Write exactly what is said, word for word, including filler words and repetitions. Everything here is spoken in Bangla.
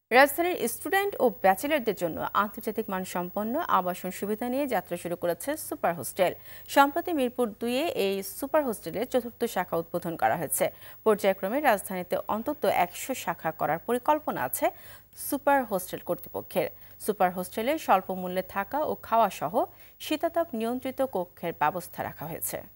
রাজধানীর স্টুডেন্ট ও ব্যাচেলরদের জন্য আন্তর্জাতিক মানসম্পন্ন আবাসন সুবিধা নিয়ে যাত্রা শুরু করেছে সুপার হোস্টেল। সম্প্রতি মিরপুর দুইয়ে এই সুপার হোস্টেলের চতুর্থ শাখা উদ্বোধন করা হয়েছে। পর্যায়ক্রমে রাজধানীতে অন্তত একশো শাখা করার পরিকল্পনা আছে সুপার হোস্টেল কর্তৃপক্ষের। সুপার হোস্টেলে স্বল্প মূল্যে থাকা ও খাওয়া সহ শীতাতাপ নিয়ন্ত্রিত কক্ষের ব্যবস্থা রাখা হয়েছে।